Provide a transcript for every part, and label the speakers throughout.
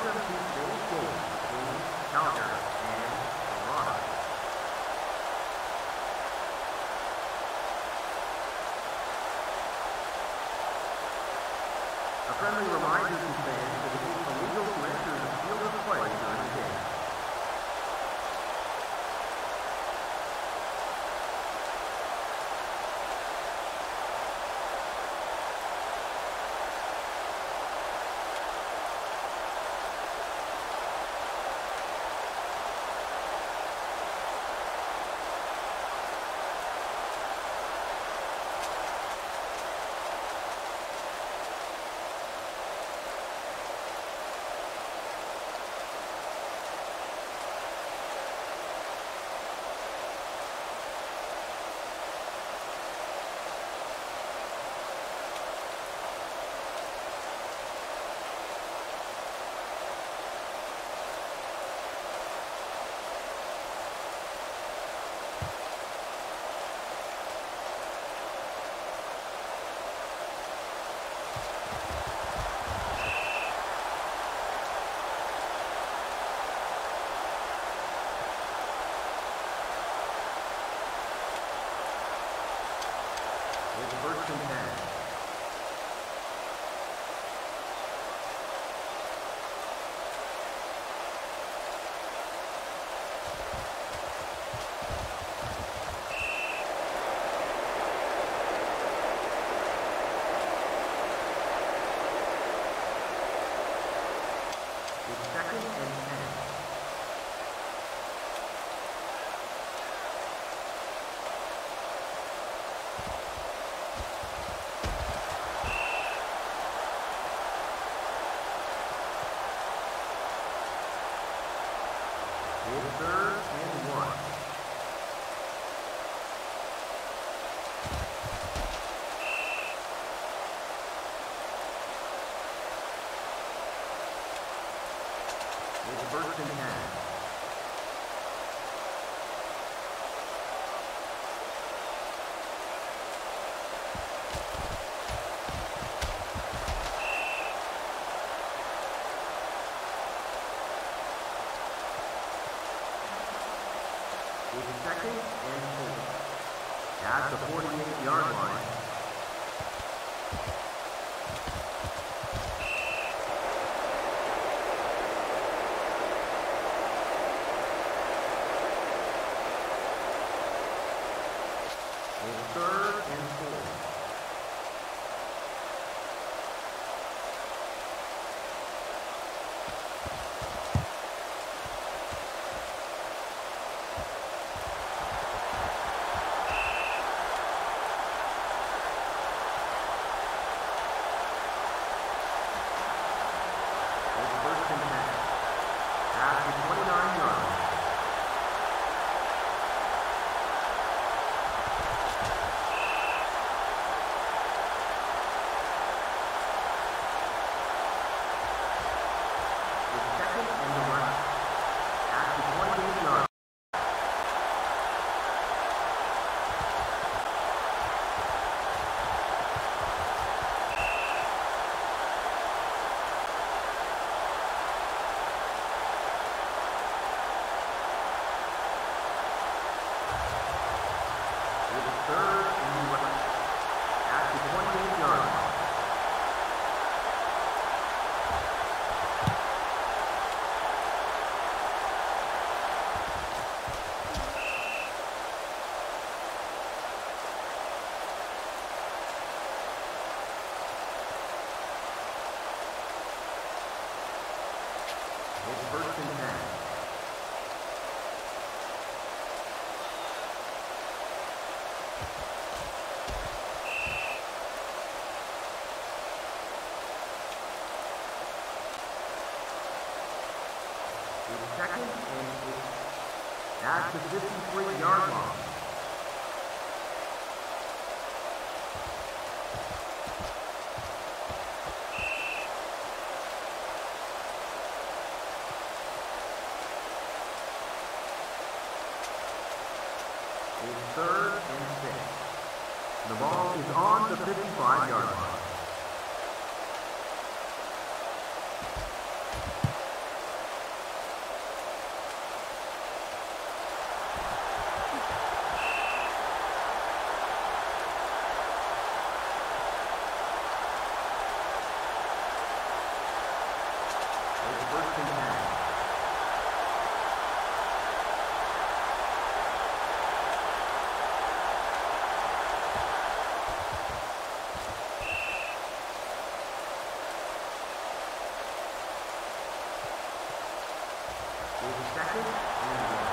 Speaker 1: to today's game between Calgary and Argonauts. A friendly reminder to fans that it is illegal to enter the field of play during the game. First and 10. It's second and 10. It's third and 1. It's first and 10. It's second and 4. At the 48-yard line. It's third and 4. It's first and 10. It's second and 8. At the 53-yard line. It's third and 6. The ball is on the 55-yard line. It's second and 1.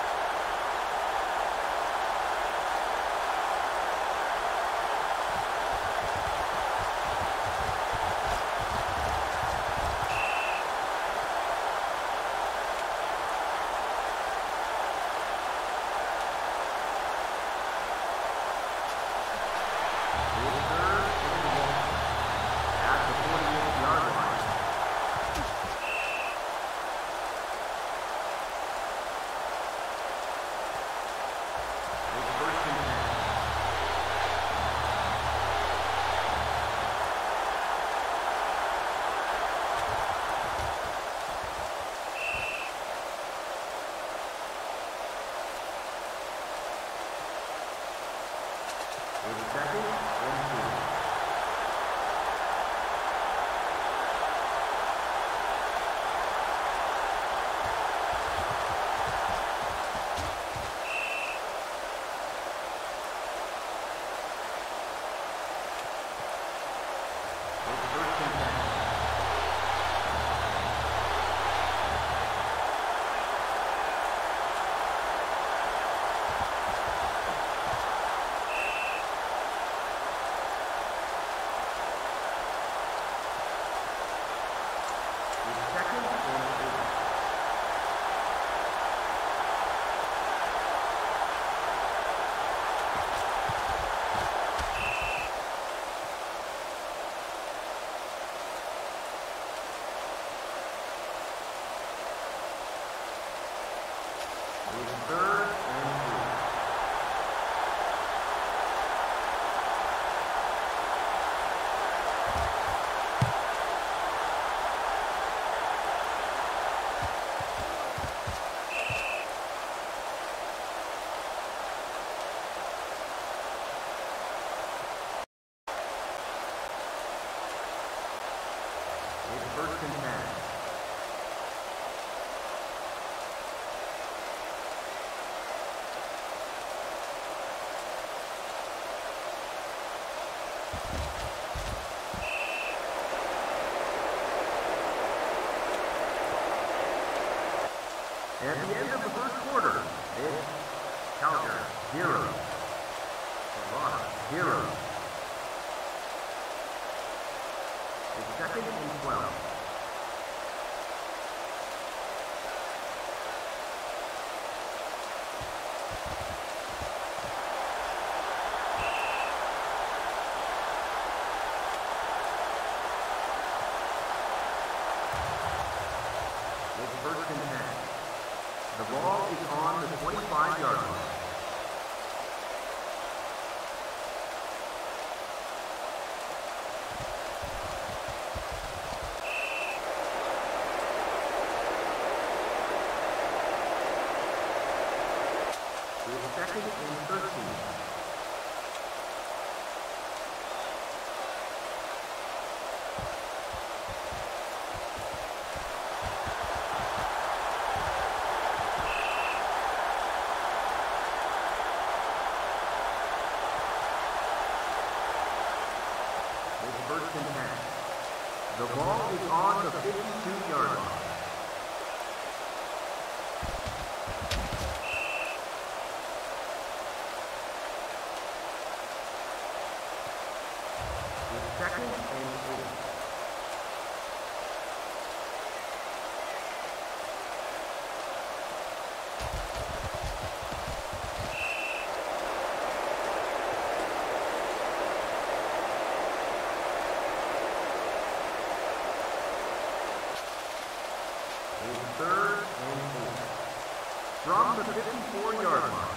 Speaker 1: First and 10. At the end of the first quarter, it's Calgary 0, Argonauts 0. It's second and 12. It's first and 10. The ball is on the 25-yard line. It's second and 13. First and 10. The ball is on the 52-yard line. It's second and 8. Third and 8. From the 54-yard line.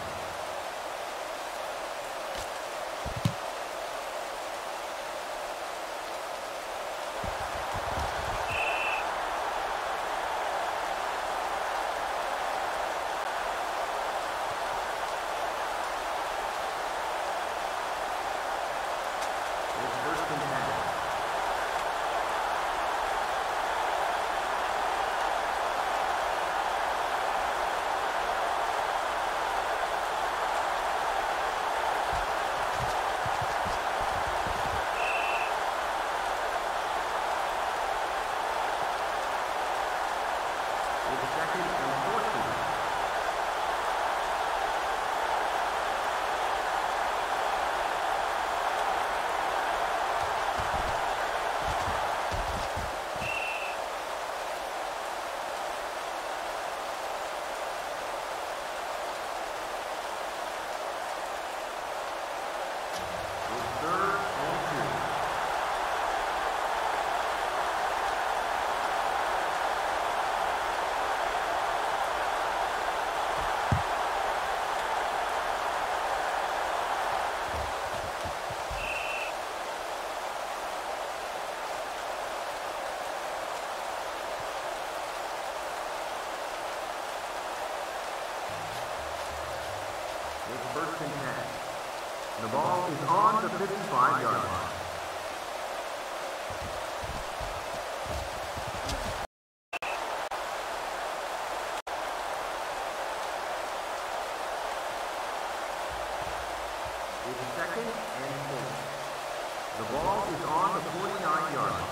Speaker 1: It's first and 10. first and 10. The ball is on the 55-yard line. It's second and 4. The ball is on the 49-yard line.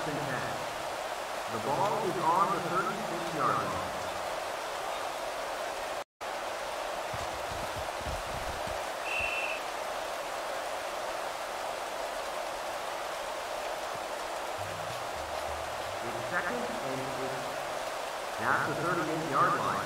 Speaker 1: and 10. The ball is on the 36-yard line. It's second and 8. That's the 38-yard line.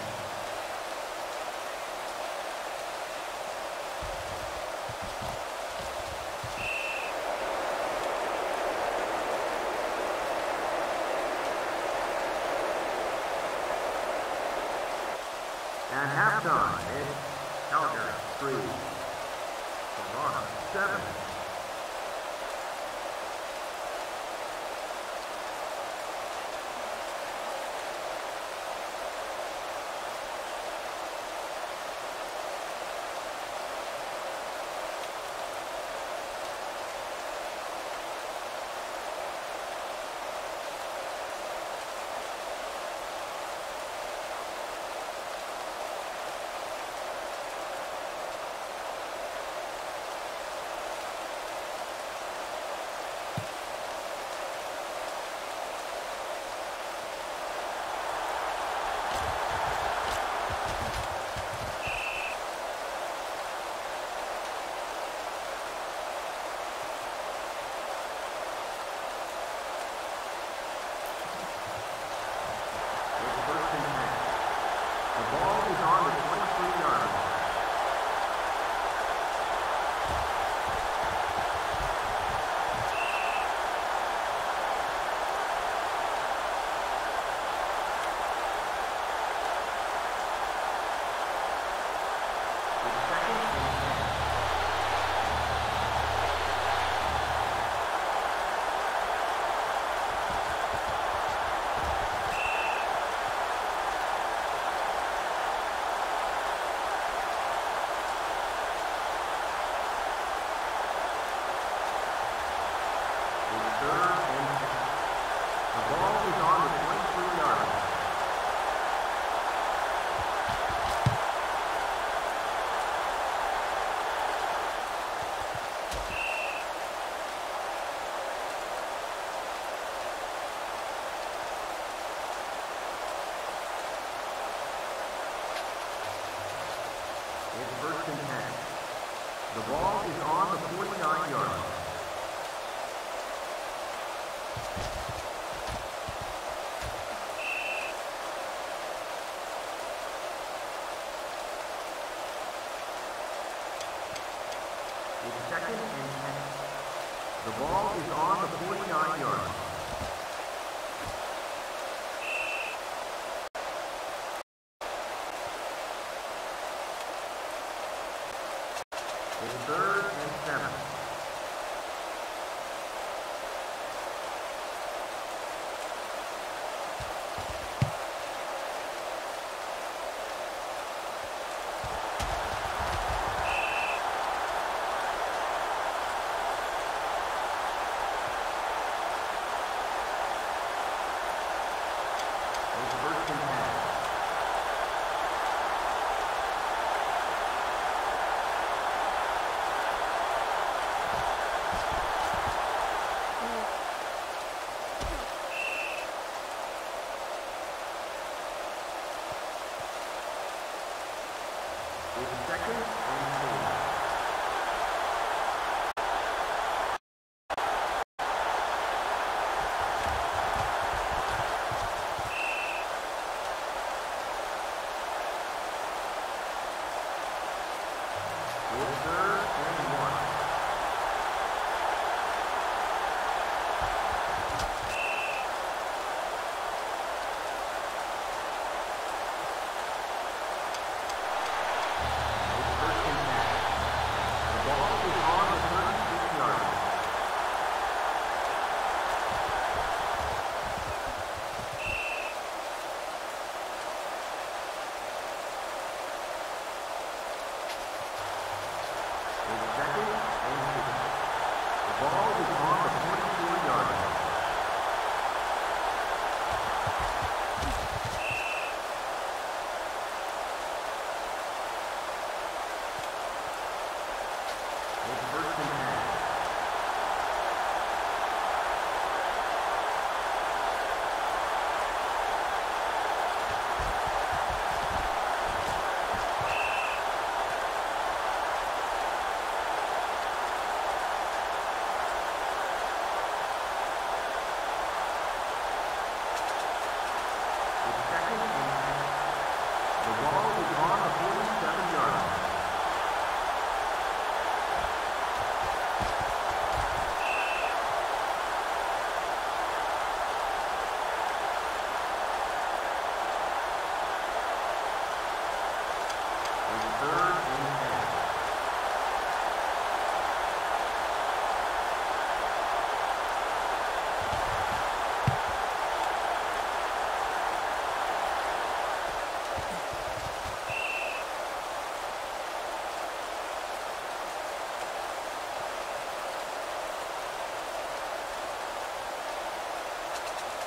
Speaker 1: At halftime, it's Calgary 3, Toronto 7. It's first and 10. The ball is on the 49-yard line. It's second and 10. The ball is on the 49-yard line. It's third and 7.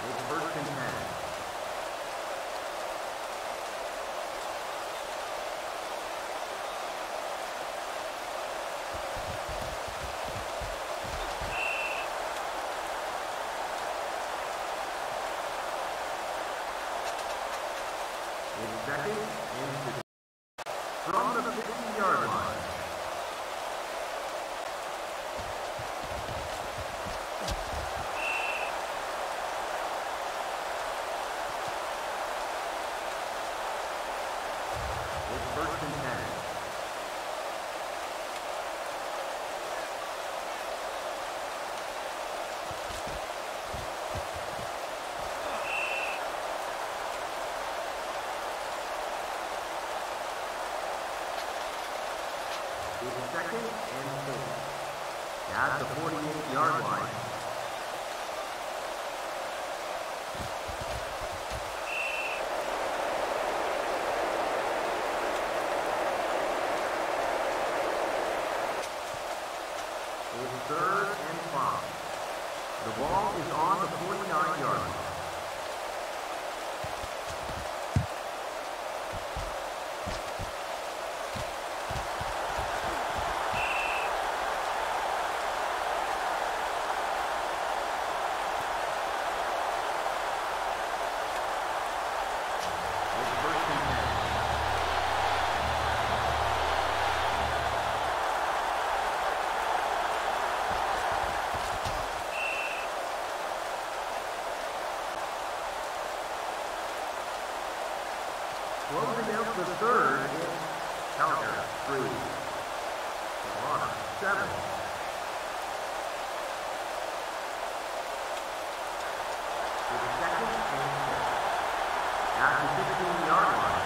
Speaker 1: It's first and 10. It's second and 2. From the 50-yard line. It's first and 10. It's second and 4. At the 48-yard line. It's third and 5. The ball is on the 49-yard line. Closing out the third is Calgary 3. Toronto 7. It's second and 6. At the 15-yard line.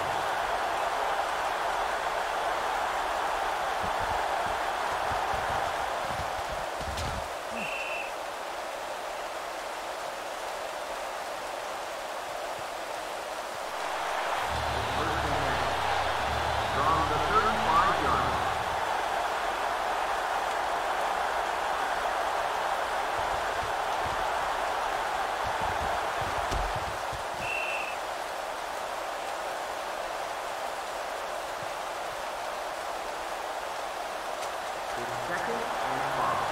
Speaker 1: Second and 5.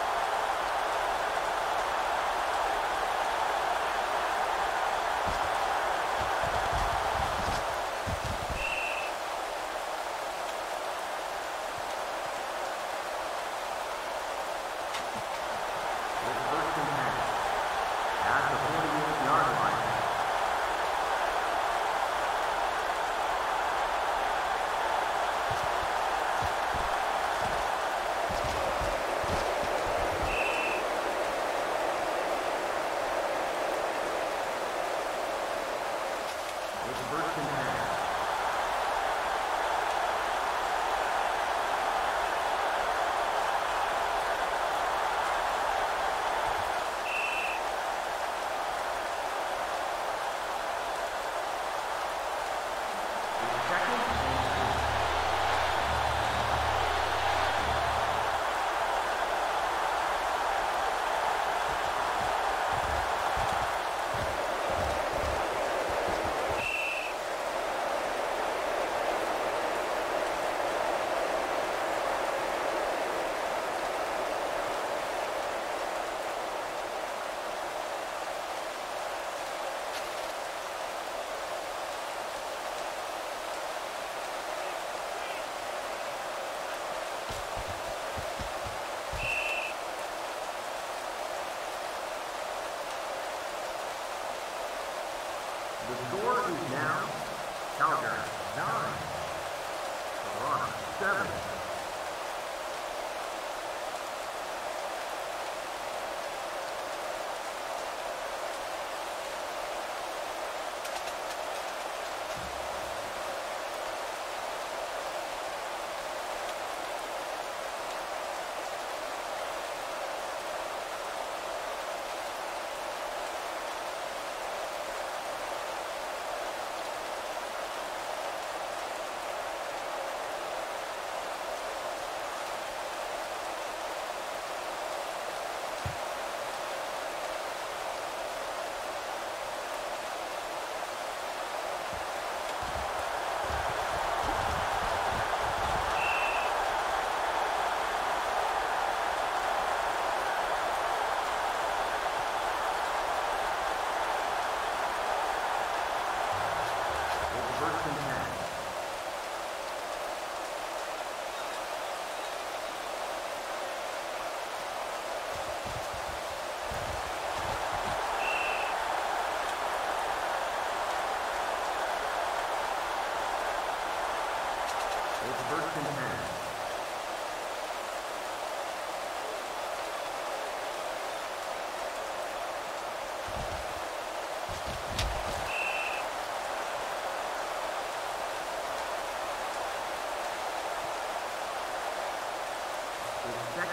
Speaker 1: It's first and 10. At the 48-yard line.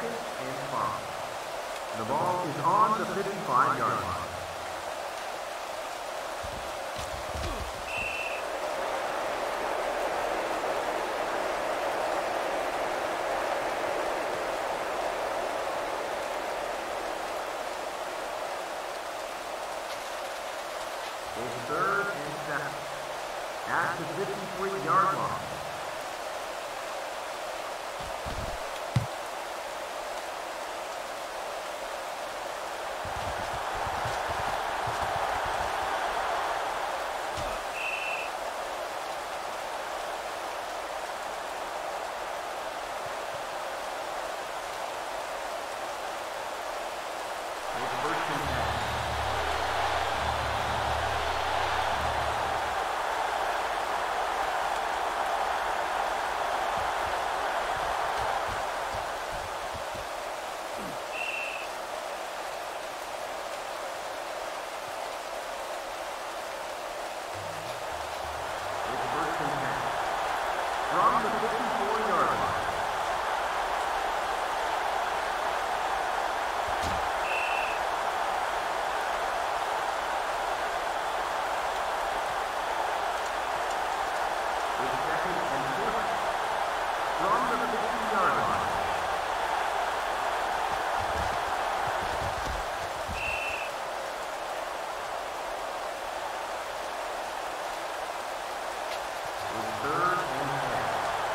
Speaker 1: second and 5. The ball is on the 55-yard line. It's 3rd and 7 at the 53-yard line. From the 54-yard line. It's 2nd and 4 from the 50-yard line. It's 3rd and 10.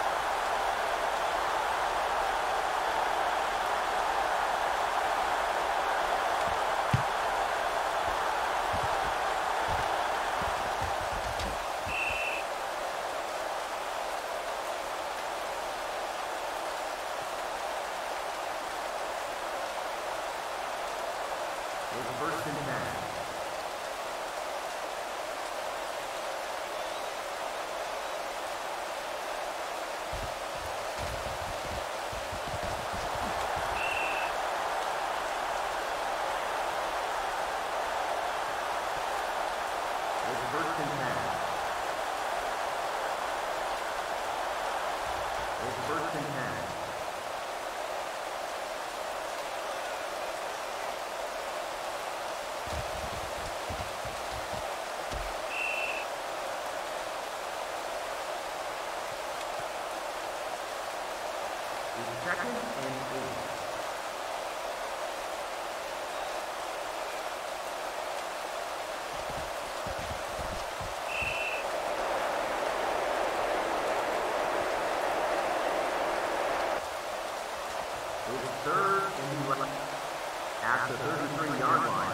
Speaker 1: It's 1st and 10. It's 1st and 10. It's 1st and 10. It's 2nd and 8. It's 3rd and 11 at the 33-yard line.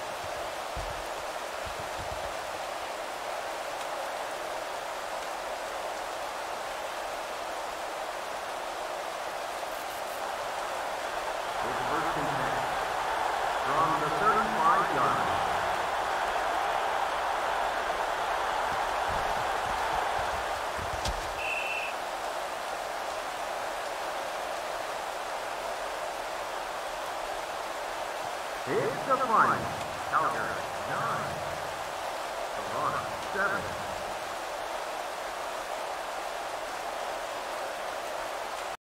Speaker 1: It's 1st and 10 from the 35-yard line. It's the final. Calgary 9, Argonauts 7.